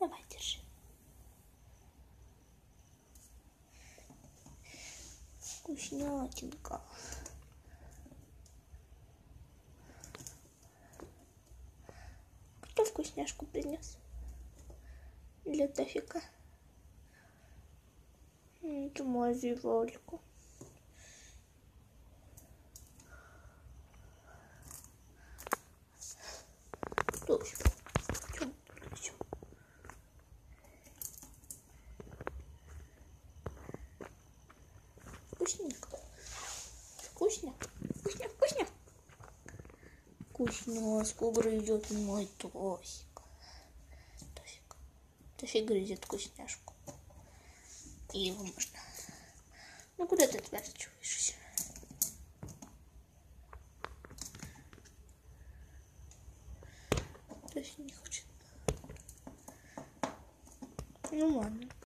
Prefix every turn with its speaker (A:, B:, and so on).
A: Давай, держи. Вкуснятинка. Кто вкусняшку принес? Для Тофика. Это мой Вольку. Точно. Вкусненько. Вкусно. Вкусно, вкусно. Вкусняшку грызет мой Тосик. Тофик грызет вкусняшку. И его можно. Ну куда ты отворачиваешься? Тофик не хочет. Ну ладно.